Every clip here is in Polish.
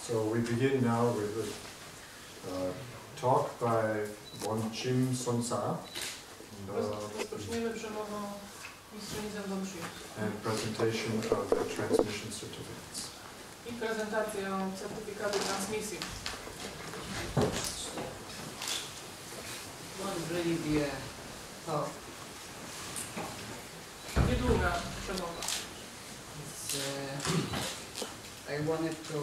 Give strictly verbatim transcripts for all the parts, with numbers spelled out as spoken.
So we begin now with a uh, talk by one Jim Sonsa Rozpoczniemy przemową mistrzyni Zen Won Chim and presentation of the transmission certificates. I prezentacją certyfikatu transmisji. Won't really be a talk. Niedługa przemowa. It's, uh, I wanted to,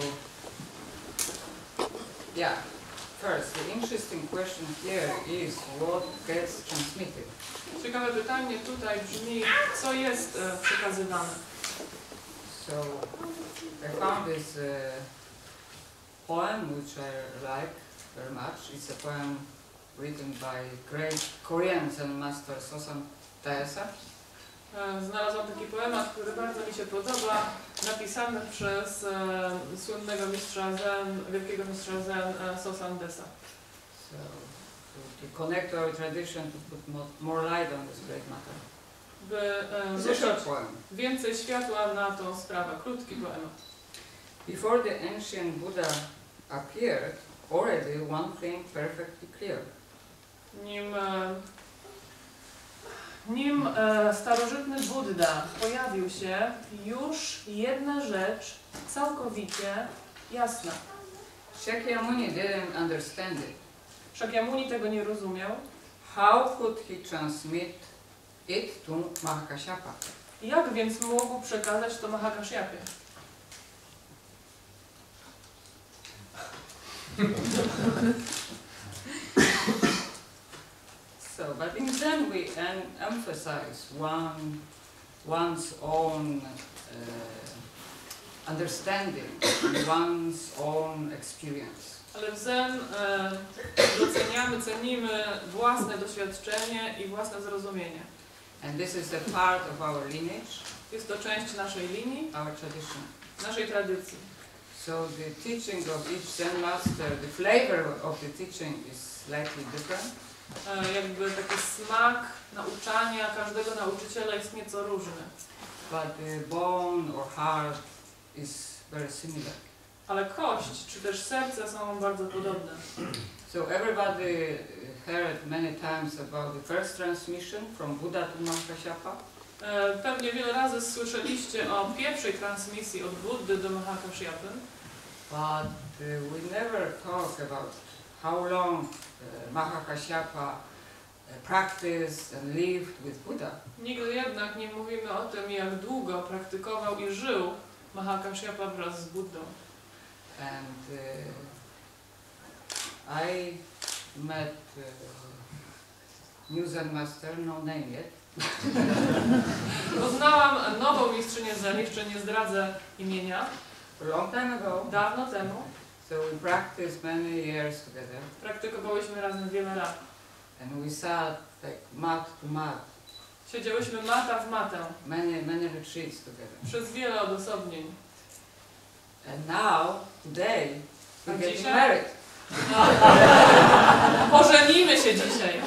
yeah, first, the interesting question here is what gets transmitted. Ciekawe pytanie tutaj brzmi, co jest e, przekazywane. So, I found this uh, poem which I like very much. It's a poem written by great Korean Zen master Sosan Taesa. Znalazłam taki poemat, który bardzo mi się podoba, napisany przez e, słynnego mistrza Zen, wielkiego mistrza Zen e, Sosan Desa. So, to, to connect our tradition, to put more, more light on this great matter. By e, It's a short rzucić poem. więcej światła na tą sprawę. Krótki poemat. Before the ancient Buddha appeared, already one thing perfectly clear. Nim, e, nim e, starożytny Buddha pojawił się, już jedna rzecz całkowicie jasna. Shakyamuni didn't understand it. Shakyamuni tego nie rozumiał. How could he transmit it to Mahakasyapa? Jak więc mógł przekazać to Mahakasyapie? So, but in Zen we en emphasize one, one's own uh, understanding, one's own experience. Ale w Zen e, doceniamy, cenimy własne doświadczenie i własne zrozumienie. And this is a part of our lineage, Jest to część naszej linii, our tradition. naszej tradycji. So the teaching of each Zen master, the flavor of the teaching is slightly different. E, jakby taki smak nauczania każdego nauczyciela jest nieco różny. But the bone or heart is very similar. Ale kość czy też serce są bardzo podobne. So everybody heard many times about the first transmission from Buddha to Mahakasyapa. E, pewnie wiele razy słyszeliście o pierwszej transmisji od Buddy do Mahakasyapy. But uh, we never talk about how long uh, Mahakasyapa uh, practiced and lived with Buddha. Nigdy jednak nie mówimy o tym, jak długo praktykował i żył Mahakasyapa wraz z Buddą. And uh, I met uh, new Zen master, no name yet. Poznałam nową mistrzynię Zen, jeszcze nie zdradzę imienia, A long time ago. dawno temu. So we practiced many years together. Praktykowałyśmy razem wiele lat. And we sat like mat to mat, Siedziałyśmy mata w matę many, many retreats together. przez wiele odosobnień. And now, today, we're And getting dzisiaj? married. Pożenimy się dzisiaj.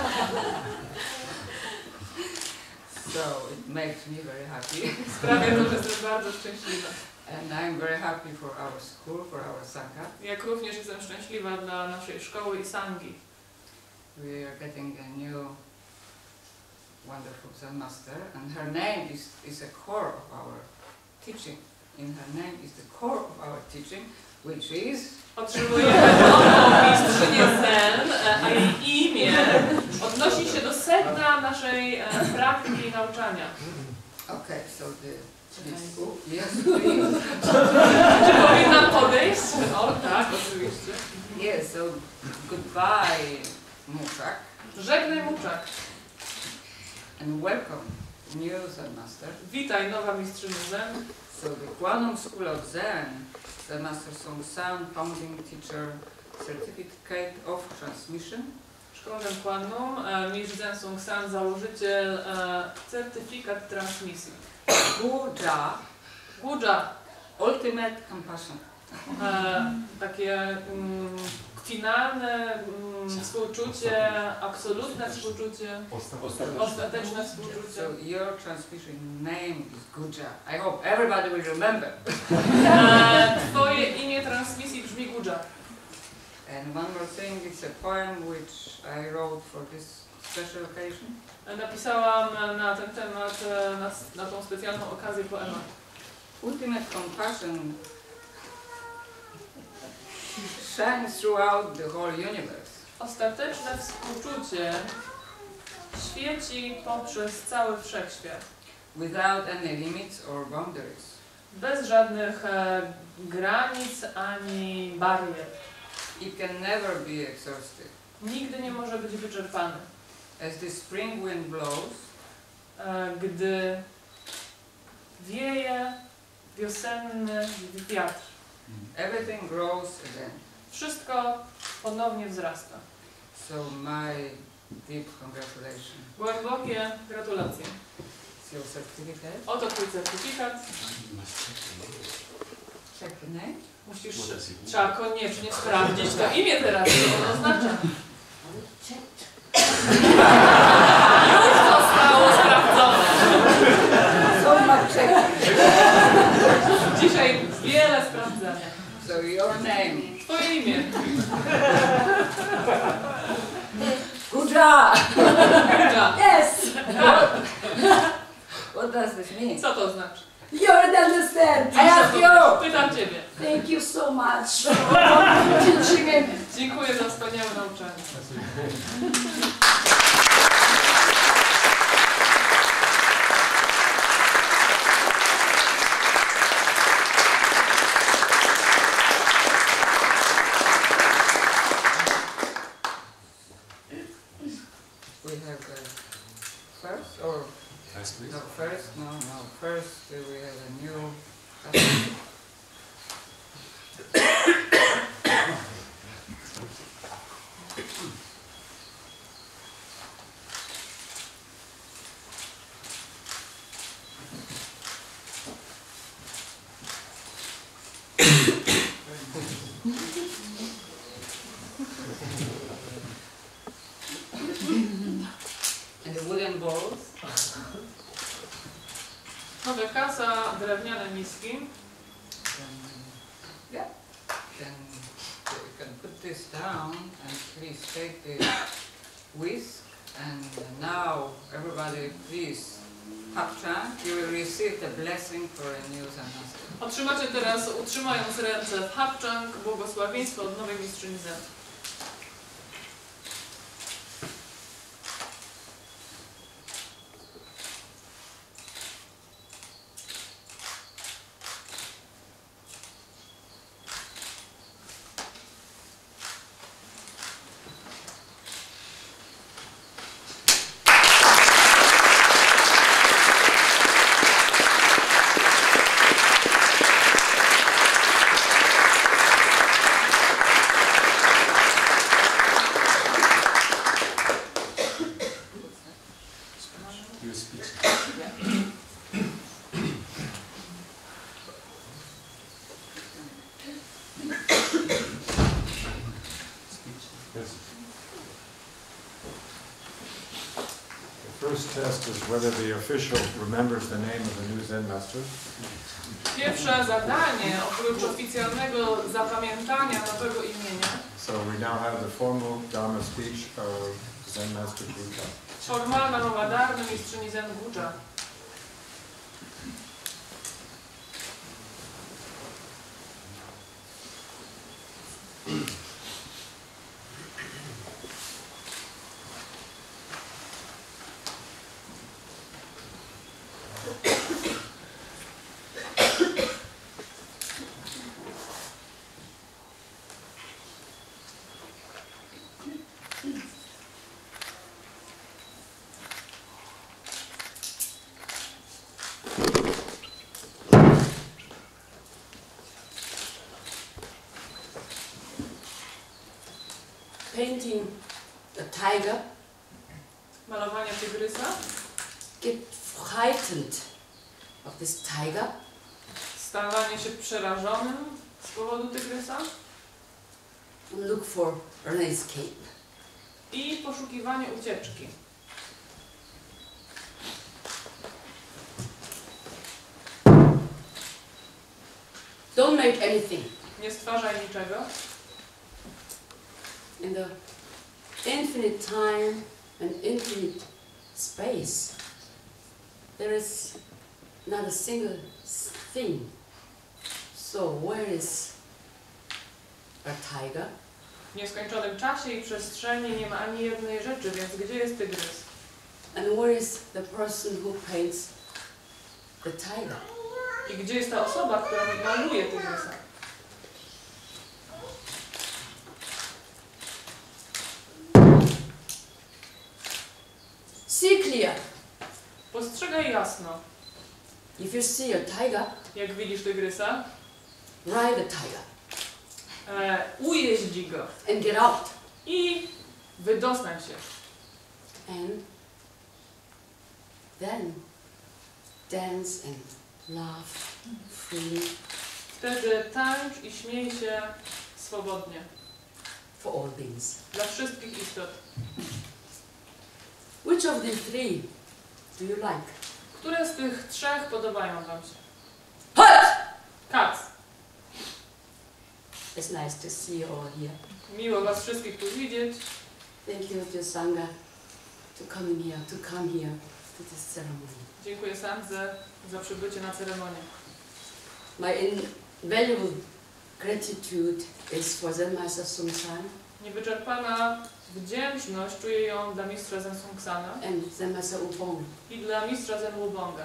So it makes me very happy. Sprawia to, że jestem bardzo szczęśliwa. And I'm very happy for our school, for our Sangha. Jak również jestem szczęśliwa dla naszej szkoły i sangi. We are getting a new wonderful Zen master, and her name is, is a core of our teaching. In her name is the core of our teaching, which is... Otrzymujemy nową mistrzynię Zen, a jej imię odnosi się do sedna naszej e, praktyki i nauczania. Okay, so the... Yes, please. Czy powinnam podejść? O tak, oczywiście. Yes, so goodbye, Muchak, Żegnaj Muczak. and welcome, new Zen master. Witaj, nowa mistrzyni Zen. So the Kwanum School of Zen, Zen Master Song San, founding teacher, certificate of transmission. Szkoła Zen Kwanum, e, mistrz Zen Sung San, założyciel, e, certyfikat transmisji. Guja, Guja, ultimate compassion. e, takie mm, finalne mm, współczucie, absolutne współczucie, ostateczne współczucie. So your transmission name is Guja. I hope everybody will remember. E, twoje imię transmisji It's a poem which I wrote for this special occasion. Napisałam na ten temat, na, na tą specjalną okazję poemat. Ultimate compassion shines throughout the whole universe. Ostateczne współczucie świeci poprzez cały wszechświat. Without any limits or boundaries. Bez żadnych e, granic ani barier. It can never be exhausted. Nigdy nie może być wyczerpany. As the spring wind blows, e, gdy wieje wiosenny wiatr. everything grows again. Wszystko ponownie wzrasta. So my deep congratulations. Głębokie gratulacje. It's your certificate. Oto twój certyfikat. Check the name. Musisz, trzeba koniecznie sprawdzić to imię teraz, co ono oznacza. Już zostało sprawdzone. So much checking. Dzisiaj wiele sprawdzania. So your name. Twoje imię. Good job. Kuda. Yes, What does this mean? Co to znaczy? you already understand. I ask you. Pytam ciebie. Thank you so much for teaching me. Dziękuję za wspaniałe nauczanie. We have uh, first or Yes, please. no first no no first uh, we have a new custom. And the wooden bowls. Nowe kasa, drewniane miski. Then, yeah. Then you can put this down and please take the whisk. And now everybody please Hapcha, you will receive the blessing for a new Sanmaster. Otrzymacie teraz, utrzymając ręce w Hapchang, błogosławieństwo od nowej mistrzyni Zen. Your speech. Speech. Yes. The first test is whether the official remembers the name of the new Zen master. Pierwsze zadanie, oprócz oficjalnego zapamiętania nowego imienia, So we now have the formal Dharma speech of Zen Master Buddha. formalna mowa dharmy mistrzyni Zen Guja. Painting a tiger, Malowanie tygrysa. get frightened of this tiger, Stawanie się przerażonym z powodu tygrysa. and look for an escape. I poszukiwanie ucieczki. Don't make anything. Nie stwarzaj niczego. in the infinite time and infinite space, there is not a single s- thing. So where is a tiger? W nieskończonym czasie i przestrzeni nie ma ani jednej rzeczy, więc gdzie jest tygrys? And where is the person who paints the tiger? I gdzie jest ta osoba, która maluje tygrysa? See clear. Postrzegaj jasno. If you see a tiger, Jak widzisz tygrysa, ride the tiger e, ujeździ go and get out. i wydostać się. And then dance and laugh freely Wtedy tańcz i śmiej się swobodnie. for all things. Dla wszystkich istot. Which of the three do you like? Które z tych trzech podobają Wam się? Hut! Kac. It's nice to see you all here. Miło Was wszystkich tu widzieć. Thank you to Sangha to come in here, to come here to this ceremony. Dziękuję Sandze za przybycie na ceremonię. My invaluable gratitude is for Zen Master Sung San Niewyczerpana wdzięczność czuję ją dla mistrza Zen Sung Sana and Zen Master U Bong. i dla mistrza Zen Wubonga.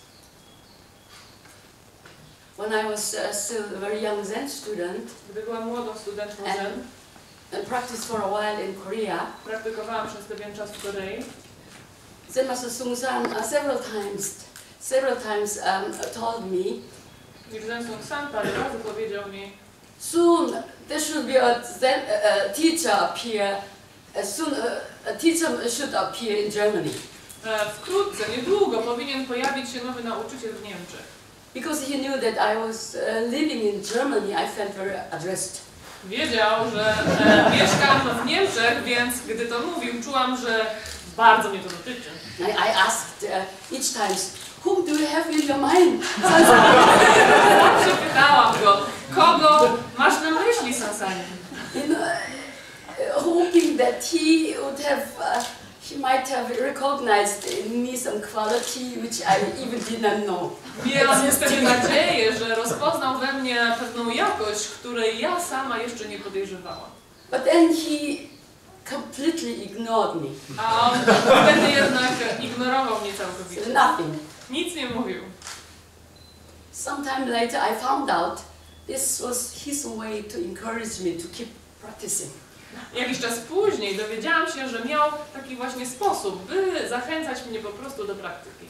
When I was uh, still a very young Zen student Gdy byłam młodą studentką Zen, and practiced for a while in Korea, praktykowałam przez pewien czas w Korei. Zen Master Sung San uh, several times, several times um, told me, Mistrz Zen Sung San parę razy powiedział mi, soon there should be a Zen uh, uh, teacher appear. Uh, soon uh, a teacher should appear in Germany e, wkrótce, niedługo powinien pojawić się nowy nauczyciel w Niemczech. because he knew that I was uh, living in Germany. I felt very addressed. Wiedział, że e, mieszkam w Niemczech, więc gdy to mówił, czułam, że bardzo mnie to dotyczy. I, I asked uh, each time, whom do you have in your mind? Zawsze pytałam go, kogo masz na myśli, Sansanie? You know, uh, hoping that he would have, uh, he might have recognized in me some quality which I even did not know. Miałam wtedy nadzieję, że rozpoznał we mnie pewną jakość, której ja sama jeszcze nie podejrzewałam. But then he completely ignored me. A on wtedy jednak ignorował mnie całkowicie. Nothing. Nic nie mówił. Sometime later I found out this was his way to encourage me to keep practicing. Jakiś czas później dowiedziałam się, że miał taki właśnie sposób, by zachęcać mnie po prostu do praktyki.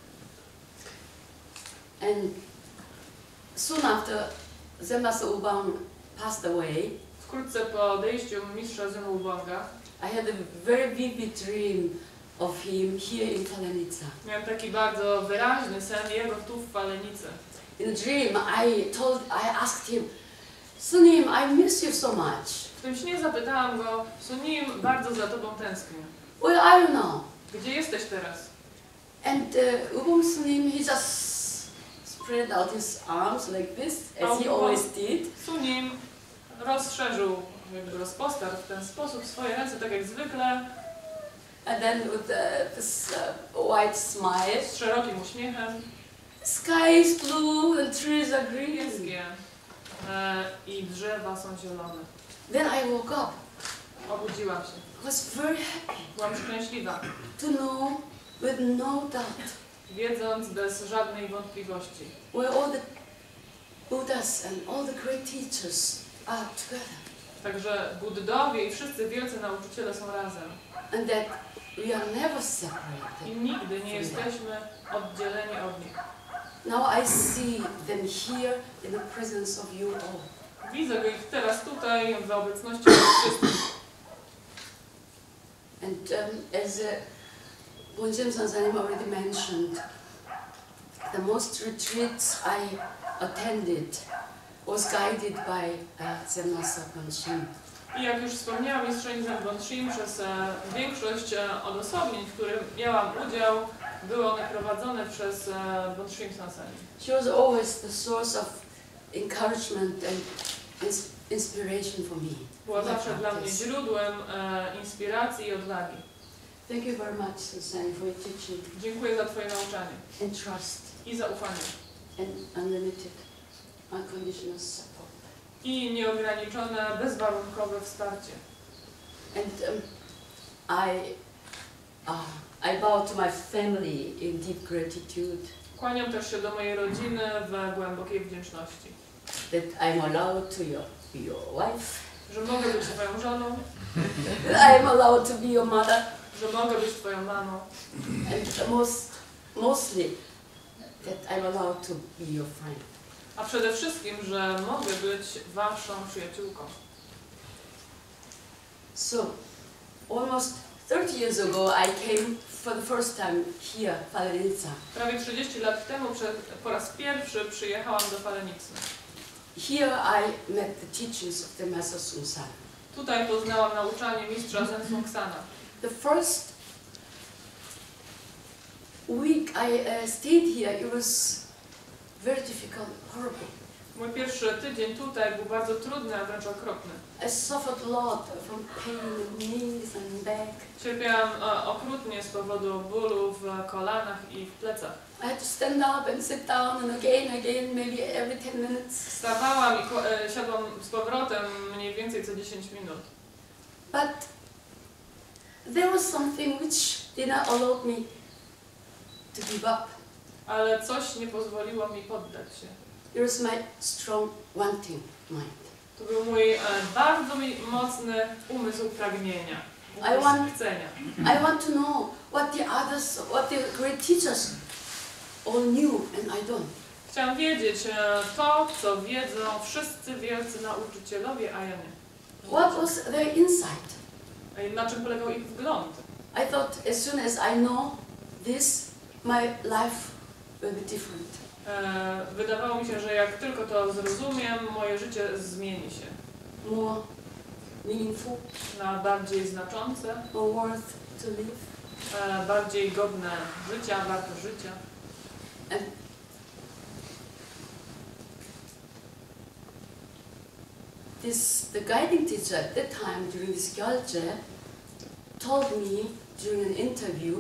And soon after Zen Master U Bong passed away, Wkrótce po odejściu mistrza Zen Wubonga I had a very vivid dream of him here in Falenica. miałem taki bardzo wyraźny sen jego tu w Falenicy. In the dream, I told, I asked him, Sunim, I miss you so much. W tym śnie zapytałam go, Sunim, bardzo za tobą tęsknię. Where are you now? Gdzie jesteś teraz? And uh, U Bong Sunim, he just spread out his arms like this, as he always did. Sunim rozszerzył, jakby rozpostarł w ten sposób swoje ręce, tak jak zwykle, And then with uh, this uh, white smile, z szerokim uśmiechem, sky is blue and trees are green. niebieskie e, i drzewa są zielone. Then I woke up. Obudziłam się. I was very happy Byłam szczęśliwa, to know with no doubt wiedząc bez żadnej wątpliwości, where all the Buddhas and all the great teachers are together. Także Buddowie i wszyscy wielcy nauczyciele są razem. And that we are never I separated. nigdy nie jesteśmy oddzieleni od nich. Now I see them here in the presence of you all. Widzę go ich teraz tutaj w obecności wszystkich. And um, as uh, Bonjem Sansanim already mentioned, the most retreats I attended was guided by uh, Zen Master Bonjem. I jak już wspomniałam, mistrzyni Zen Bonshim przez e, większość e, odosobnień, w których miałam udział, były one prowadzone przez e, Bonshim Sansani. She was always the source of encouragement and ins inspiration for me. Była My zawsze dla mnie practice. źródłem e, inspiracji i odwagi. Thank you very much, Susan, for your teaching Dziękuję za Twoje nauczanie and trust i zaufanie. and unlimited, unconditional support. I nieograniczone, bezwarunkowe wsparcie. And um, I, uh, I bow to my family in deep gratitude Kłaniam też się do mojej rodziny w głębokiej wdzięczności, that I'm allowed to your, be your wife, że mogę być Twoją żoną, that I'm allowed to be your mother, że mogę być Twoją mamą, and most, mostly that I'm allowed to be your friend. a przede wszystkim, że mogę być Waszą przyjaciółką. So, almost thirty years ago, I came for the first time here, Falenica. Prawie trzydzieści lat temu przed, po raz pierwszy przyjechałam do Falenicy. Here I met the teachings of the Master Sun San. Tutaj poznałam nauczanie mistrza Zen Sung Sana. The first week I uh, stayed here, it was very difficult, horrible. Mój pierwszy tydzień tutaj był bardzo trudny, a wręcz okropny. I suffered a lot from pain in knees and back. Cierpiałam e, okrutnie z powodu bólu w kolanach i w plecach. I had to stand up and sit down and again, again, maybe every ten minutes. Wstawałam i ko- e, siadłam z powrotem mniej więcej co dziesięć minut. But there was something which did not allow me to give up. Ale coś nie pozwoliło mi poddać się. It was my strong wanting mind. To był mój e, bardzo mi mocny umysł pragnienia, I umysł want- chcenia. I want to know what the others, what the great teachers all knew and I don't. Chciałam wiedzieć e, to, co wiedzą wszyscy wielcy nauczycielowie, a ja nie. What was their insight? E, Na czym polegał ich wgląd? I thought as soon as I know this, my life will be different. E, Wydawało mi się, że jak tylko to zrozumiem, moje życie zmieni się More meaningful, na bardziej znaczące, more worth to live. e, bardziej godne życia, warte życia. And this, the guiding teacher at that time during this Gyalje told me during an interview,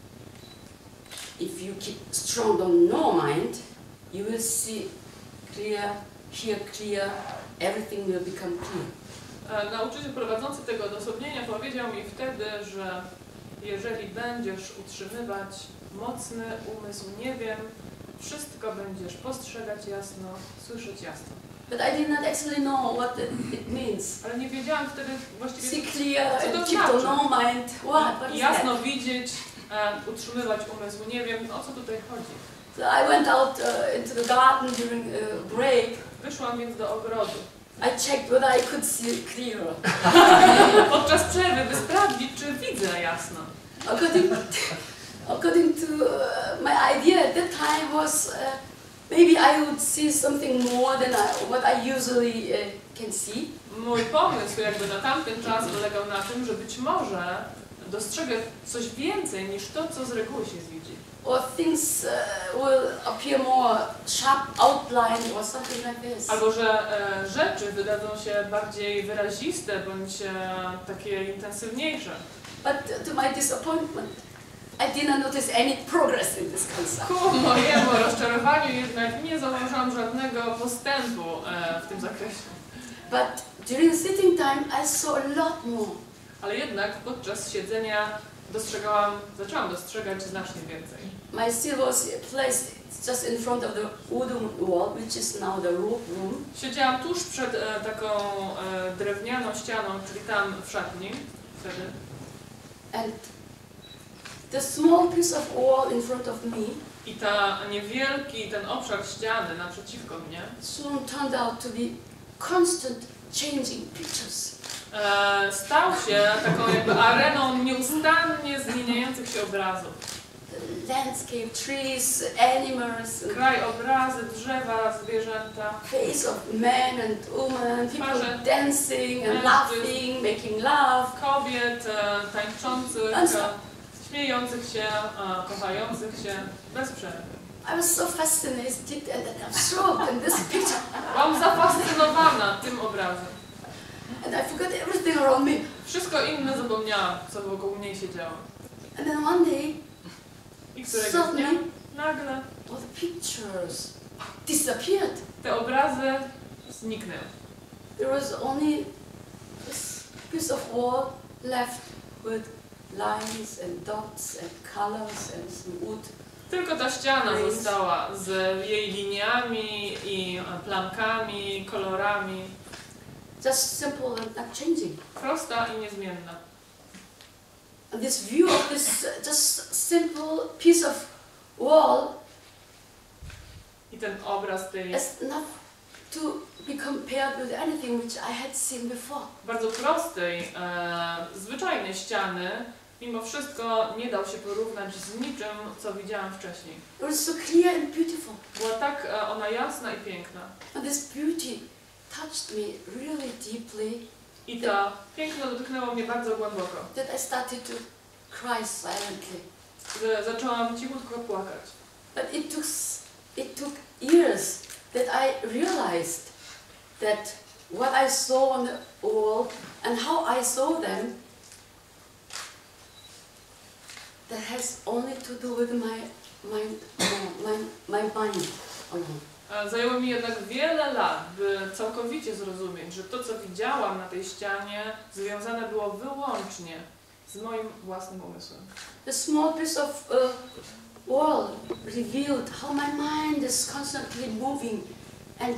if you keep strong on no mind, you will see clear, hear clear, everything will become clear. E, Nauczyciel prowadzący tego odosobnienia powiedział mi wtedy, że jeżeli będziesz utrzymywać mocny umysł, nie wiem, wszystko będziesz postrzegać jasno, słyszeć jasno. But I did not actually know what it, it means. Ale nie wiedziałam wtedy właściwie, See clear Co to and keep on znaczy? no mind. What? What is jasno that? widzieć, e, utrzymywać umysł. Nie wiem, o co tutaj chodzi. So I went out uh, into the garden during a break. Wyszłam więc do ogrodu. I checked whether I could see clearer. Podczas przerwy, by sprawdzić, czy widzę jasno. According, according to uh, my idea at that time was uh, maybe I would see something more than I, what I usually uh, can see. Mój pomysł jakby na tamten czas polegał na tym, że być może dostrzegę coś więcej niż to, co z reguły się widzi. Or things uh, will appear more sharp outline or something like this. Albo że e, rzeczy wydadzą się bardziej wyraziste bądź e, takie intensywniejsze. But to my disappointment, I did not notice any progress in this concept. Ku mojemu rozczarowaniu jednak nie zauważyłam żadnego postępu e, w tym zakresie. But during sitting time, I saw a lot more. Ale jednak podczas siedzenia dostrzegałam, zaczęłam dostrzegać znacznie więcej. My still was placed just in front of the wooden wall, which is now the room. Siedziałam tuż przed e, taką e, drewnianą ścianą, czyli tam w szatni wtedy. And the small piece of wall in front of me I ta niewielki, ten obszar ściany naprzeciwko mnie soon turned out to be constant changing pictures. e, stał się taką jakby areną nieustannie zmieniających się obrazów. The landscape, trees, animals, and Krajobrazy, drzewa, zwierzęta, face of men and women, people Twarze dancing and mężczyzn. laughing, making love. kobiet e, tańczących, Nonstop. e, śmiejących się, e, kochających się bez przerwy. I was so fascinated and absorbed in this picture. Byłam zafascynowana tym obrazem. And I forgot everything around me. Wszystko inne zapomniałam, co wokół mnie się działo. And then one day, I któregoś dnia suddenly, nagle all the pictures disappeared. te obrazy zniknęły. There was only this piece of wall left with lines and dots and colors and some wood. Tylko ta ściana została z jej liniami i plamkami, kolorami. Just simple and not changing. Prosta i niezmienna. And this view of this uh, just simple piece of wall I ten obraz tej is not to be compared with anything which I had seen before. bardzo prostej, e, zwyczajnej ściany, mimo wszystko nie dał się porównać z niczym, co widziałam wcześniej. It was so clear and beautiful. Była tak e, ona jasna i piękna. And this beauty touched me really deeply I to piękno dotknęło mnie bardzo głęboko. that I started to cry silently. Że zaczęłam cichutko płakać. But it took, s- it took years that I realized that what I saw on the wall and how I saw them, that has only to do with my mind, my, my mind alone. E, Zajęło mi jednak wiele lat, by całkowicie zrozumieć, że to, co widziałam na tej ścianie, związane było wyłącznie z moim własnym umysłem. The small piece of uh, wall revealed how my mind is constantly moving and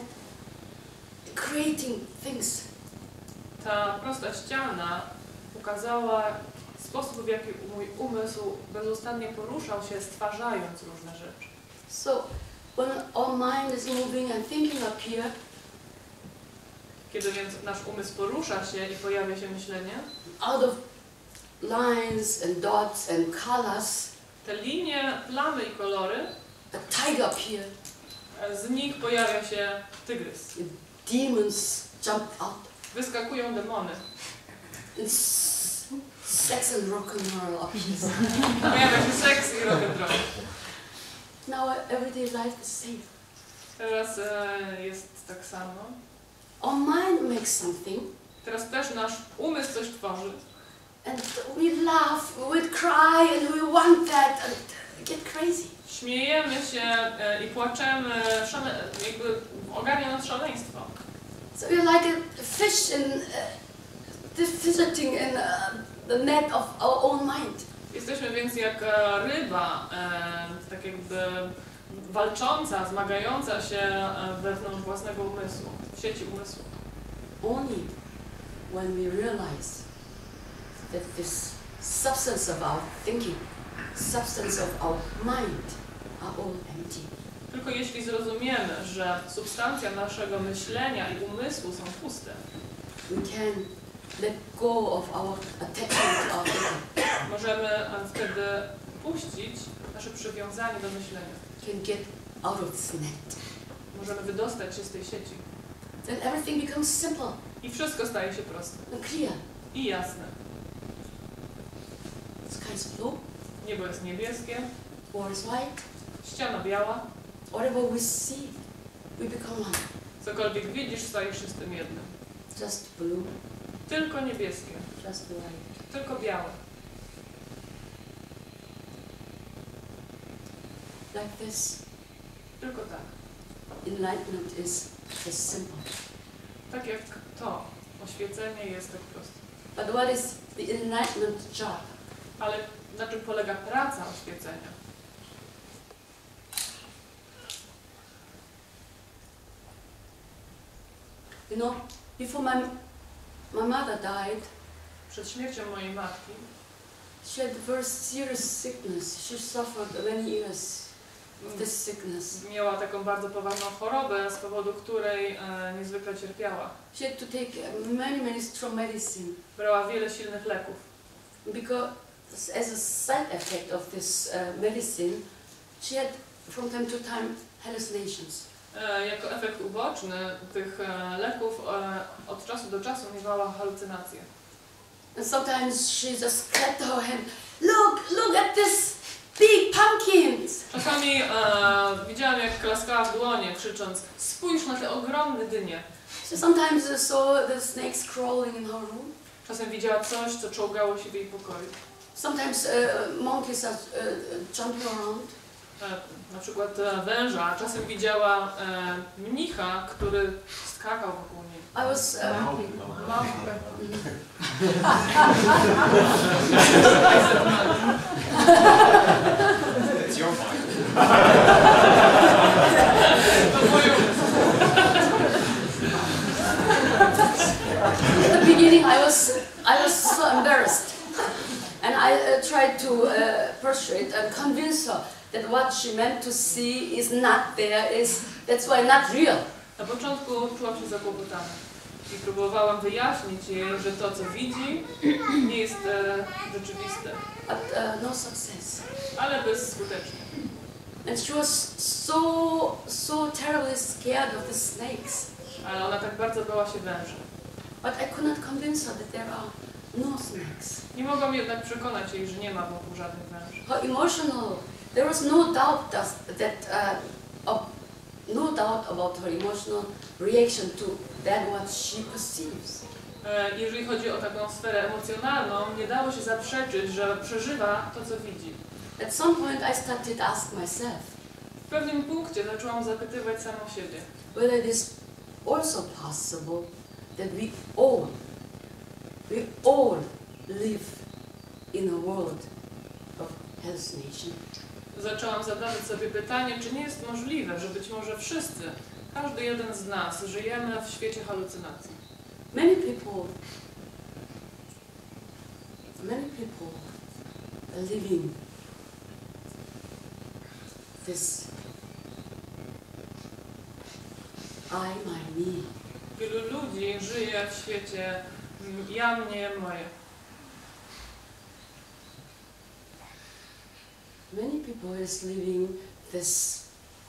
creating things. Ta prosta ściana pokazała sposób, w jaki mój umysł bezustannie poruszał się, stwarzając różne rzeczy. So when our mind is moving and thinking up here, Kiedy więc nasz umysł porusza się i pojawia się myślenie, out of lines and dots and colors, te linie, plamy i kolory, a tiger appeared, e, z nich pojawia się tygrys. demons jumped out, Wyskakują demony. and s- sex and rock and roll appears. Pojawia się seks i rock'n'roll. Now everyday life is same. Teraz e, jest tak samo. Our mind makes something, Teraz też nasz umysł coś tworzy. and we laugh, we cry, and we want that, and get crazy. Śmiejemy się e, i płaczemy, szale, jakby ogarnia nas szaleństwo. So we're like a fish in uh, visiting in uh, the net of our own mind. Jesteśmy więc jak e, ryba, e, tak jakby walcząca, zmagająca się e, wewnątrz własnego umysłu, w sieci umysłu. Only when we realize that this substance of our thinking, substance of our mind are all empty. Tylko jeśli zrozumiemy, że substancja naszego myślenia i umysłu są puste, We can let go of our attachment to our thinking, możemy e, wtedy puścić nasze przywiązanie do myślenia. can get out of this net. Możemy wydostać się z tej sieci. Then everything becomes simple I wszystko staje się proste and clear. i jasne. Sky is blue, Niebo jest niebieskie, wall is white. ściana biała. Whatever we see, we become one. Cokolwiek widzisz, stajesz się z tym jednym. Just blue, Tylko niebieskie, just white. tylko białe. Like this, Tylko tak. enlightenment is just simple. Tak jak to. Oświecenie jest tak proste. But what is the enlightenment job? Ale na czym polega praca oświecenia? You know, before my, my mother died, Przed śmiercią mojej matki she had very serious sickness. She suffered many years of this sickness. miała taką bardzo poważną chorobę, z powodu której e, niezwykle cierpiała. She had to take uh, many, many strong medicine Brała wiele silnych leków. because as a side effect of this uh, medicine, she had from time to time hallucinations. E, jako efekt uboczny tych e, leków e, od czasu do czasu miewała halucynacje. And sometimes she just clapped her hand, look, look at this, big pumpkins. Czasami e, widziałam, jak klaskała w dłonie, krzycząc: spójrz na te ogromne dynie. So sometimes I saw the snakes crawling in her room. Czasem widziała coś, co czołgało się w jej pokoju. Sometimes uh, monkeys are uh, jumping around. E, na przykład e, węża, a czasem widziała e, mnicha, który skakał wokół niej. I was uh, Małpkę. It's your mind. To mój umysł. at the beginning I was I was so embarrassed, and I uh, tried to uh, persuade and convince her that what she meant to see is not there, is that's why not real. Na początku czułam się zakłopotana i próbowałam wyjaśnić jej, że to, co widzi, nie jest e, rzeczywiste, But uh, no success. ale bezskutecznie. And she was so so terribly scared of the snakes. Ale ona tak bardzo bała się węży. But I could not convince her that there are no snakes. Nie mogłam jednak przekonać jej, że nie ma wokół żadnych węży. Her emotional, there was no doubt that, that uh, of, no doubt about her emotional reaction to that what she perceives. E, Jeżeli chodzi o taką sferę emocjonalną, nie dało się zaprzeczyć, że przeżywa to, co widzi. At some point I started to ask myself W pewnym punkcie zaczęłam zapytywać samą siebie, whether it is also possible that we all, we all live in a world of hallucination. zaczęłam zadawać sobie pytanie, czy nie jest możliwe, że być może wszyscy, każdy jeden z nas, żyjemy w świecie halucynacji. Many people, many people are living this I, my, me. Wielu ludzi żyje w świecie mm, ja, mnie, moje. Many people is living this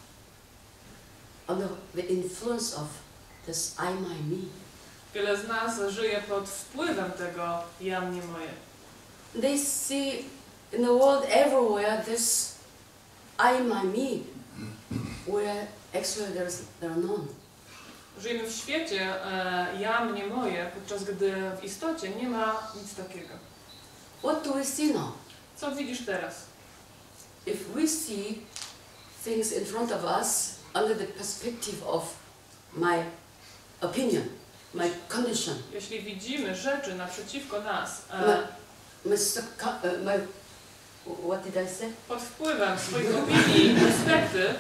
under the influence of this I, my, me. Wiele z nas żyje pod wpływem tego ja, mnie, moje. They see in the world everywhere this I, my, me, where actually there's there are none. Żyjemy w świecie e, ja, mnie, moje, podczas gdy w istocie nie ma nic takiego. What do we see now? Co widzisz teraz? If we see things in front of us under the perspective of my opinion, my condition, Jeśli widzimy rzeczy naprzeciwko nas my, e, my, subco- uh, my what did I say? pod wpływem swoich opinii i perspektyw,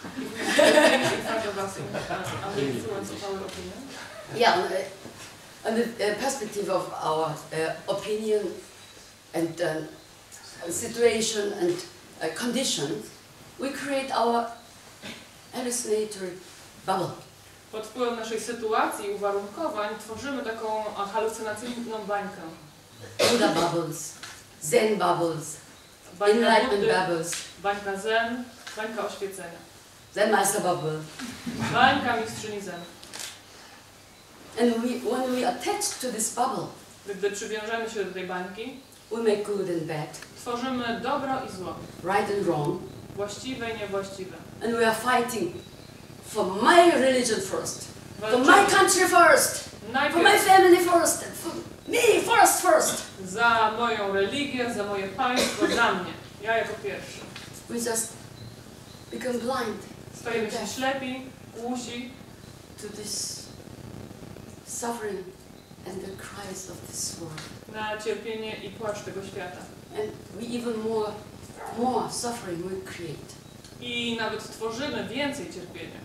in front of us, in- under the influence of our opinion, Yeah, uh, under the perspective of our uh, opinion and uh, situation and uh, condition, we create our hallucinatory bubble. pod wpływem naszej sytuacji i uwarunkowań tworzymy taką a, halucynacyjną bańkę. Buddha bubbles, Zen bubbles, Bańka enlightenment Buddy, bubbles, bańka Zen, bańka oświecenia, Zen master bubble. bańka mistrzyni Zen. And we, when we attach to this bubble, Gdy przywiążemy się do tej bańki, we make good and bad, tworzymy dobro i zło, right and wrong, właściwe i niewłaściwe. and we are fighting for my religion first, for my Walczymy country first, for my najpierw family first, and for me first first. za moją religię, za moje państwo, za mnie. Ja jako pierwszy. We just become blind Stajemy się ślepi, głusi to this suffering and the cries of this world. na cierpienie i płacz tego świata. And we even more, more suffering we create. I nawet tworzymy więcej cierpienia.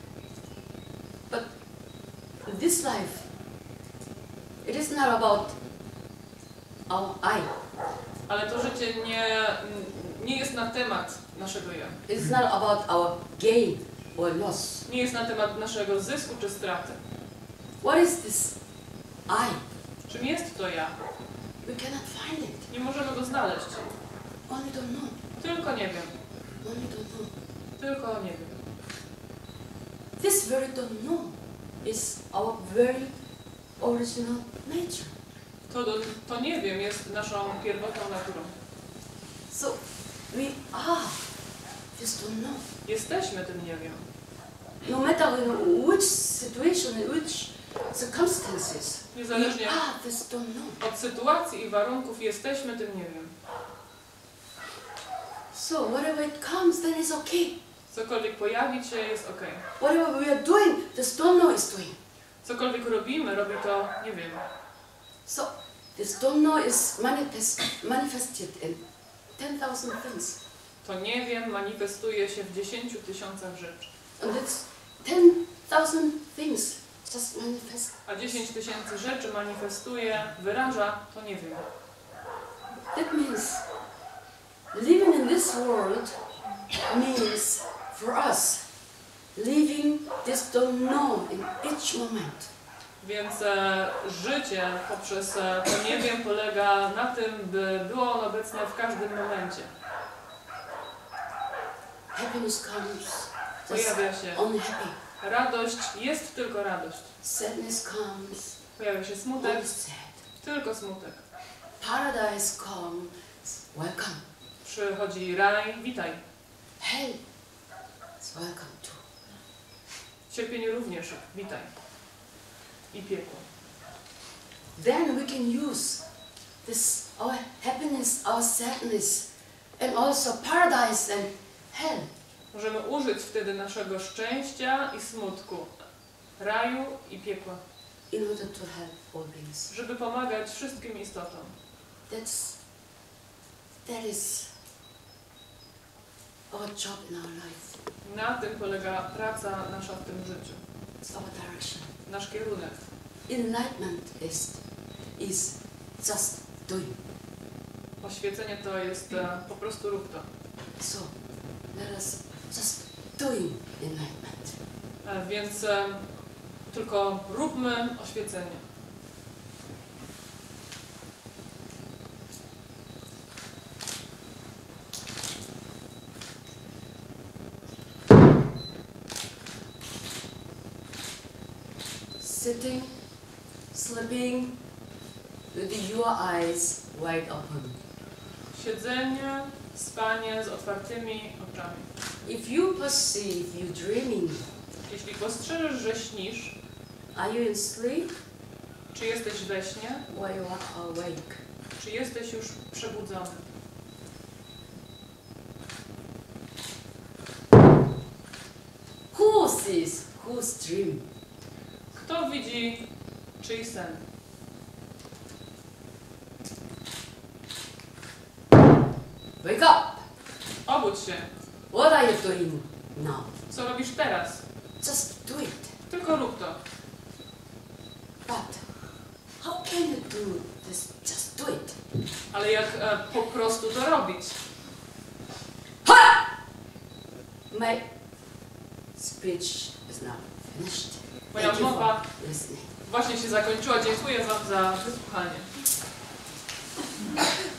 This life, it is not about our I. Ale to życie nie, nie jest na temat naszego ja. It is not about our gain or loss. Nie jest na temat naszego zysku czy straty. What is this I? Czym jest to ja? We cannot find it. Nie możemy go znaleźć. Only don't know. Tylko nie wiem. Only don't know. Tylko nie wiem. This very don't know is our very original nature. To, to nie wiem jest naszą pierwotną naturą. So We are this don't know. Jesteśmy tym nie wiem. No matter in which situation, in which circumstances, we Niezależnie are this don't know. od sytuacji i warunków jesteśmy tym nie wiem. So whatever it comes, then it's okay. Cokolwiek pojawi się, jest ok. Whatever we are doing, this don't know is doing. Cokolwiek robimy, robi to nie wiem. So this don't know is manifest, manifested in ten thousand things. To nie wiem manifestuje się w dziesięciu tysiącach rzeczy. And it's ten thousand things just manifest. A dziesięć tysięcy rzeczy manifestuje, wyraża, to nie wiem. That means living in this world means for us living this don't know in each moment. Więc e, życie poprzez e, to nie wiem polega na tym, by było ono obecne w każdym momencie. Happiness comes just Pojawia się only happy. radość, jest tylko radość. Sadness comes Pojawia się smutek, only sad. tylko smutek. Paradise comes welcome. Przychodzi raj, witaj. Hell is welcome too. Cierpienie również, witaj. I piekło. Then we can use this our happiness, our sadness, and also paradise and hell Możemy użyć wtedy naszego szczęścia i smutku, raju i piekła, in order to help all beings. żeby pomagać wszystkim istotom. That's that is our job in our life. Na tym polega praca nasza w tym życiu, It's our direction. nasz kierunek. Enlightenment is is just doing. Oświecenie to jest e, po prostu rób to. So let us just doing enlightenment. E, więc e, tylko róbmy oświecenie. Sitting, sleeping with your eyes wide open. Siedzenie, spanie z otwartymi oczami. If you perceive you dreaming, Jeśli postrzeżesz, że śnisz, are you in sleep czy jesteś we śnie, or you are awake? czy jesteś już przebudzony. Who sees whose dream? Kto widzi czyj sen? Wake up! Obudź się. What are you doing now? Co robisz teraz? Just do it. Tylko rób to. But how can you do this? Just do it. Ale jak e, po prostu to robić? Ha! My speech is now finished. Moja Thank you mowa for listening. właśnie się zakończyła. Dziękuję Wam za wysłuchanie.